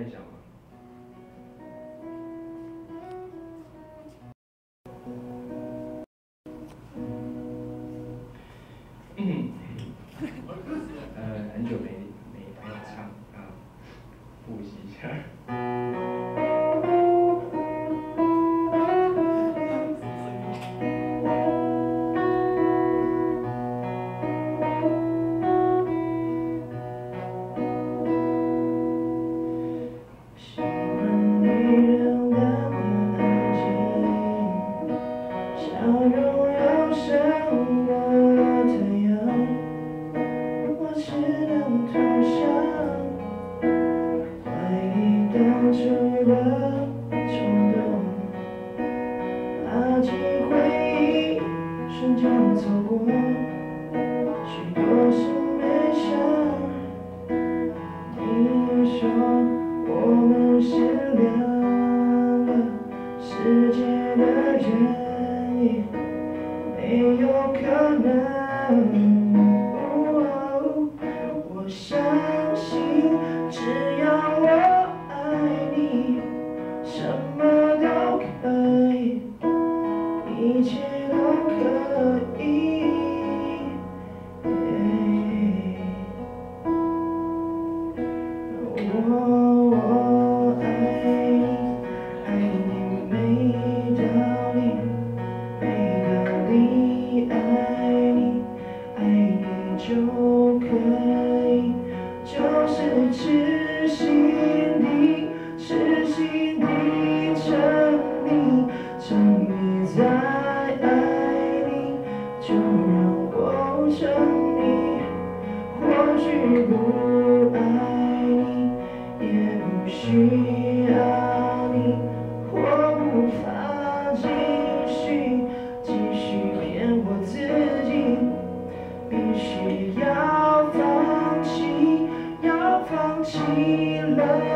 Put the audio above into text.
想吗？很久没有唱啊，复习一下。喜欢你冷淡的安静，笑容又像我太阳。 我只能投降，怀疑当初的冲动，垃圾回忆瞬间走过，许多事没想。你又说我们是两个世界的原因，没有可能。 我相信，只要我爱你，什么都可以，一切都可以。我爱你，爱你没道理，没道理爱你，爱你就可以。 就是痴心地，痴心地沉溺在爱里，就让我沉溺。或许不爱你，也不需要你，或无法继续骗我自己，必须要放弃了。